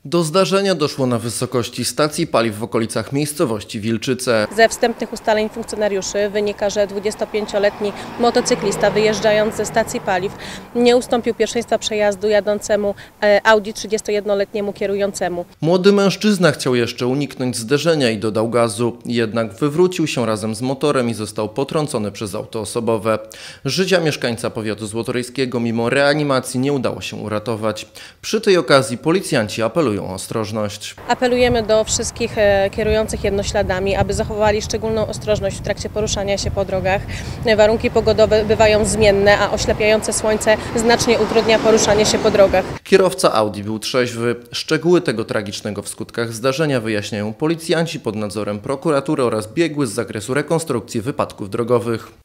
Do zdarzenia doszło na wysokości stacji paliw w okolicach miejscowości Wilczyce. Ze wstępnych ustaleń funkcjonariuszy wynika, że 25-letni motocyklista wyjeżdżając ze stacji paliw nie ustąpił pierwszeństwa przejazdu jadącemu Audi 31-letniemu kierującemu. Młody mężczyzna chciał jeszcze uniknąć zderzenia i dodał gazu, jednak wywrócił się razem z motorem i został potrącony przez auto osobowe. Życia mieszkańca powiatu złotorejskiego mimo reanimacji nie udało się uratować. Przy tej okazji policjanci apelują o ostrożność. Apelujemy do wszystkich kierujących jednośladami, aby zachowali szczególną ostrożność w trakcie poruszania się po drogach. Warunki pogodowe bywają zmienne, a oślepiające słońce znacznie utrudnia poruszanie się po drogach. Kierowca Audi był trzeźwy. Szczegóły tego tragicznego w skutkach zdarzenia wyjaśniają policjanci pod nadzorem prokuratury oraz biegły z zakresu rekonstrukcji wypadków drogowych.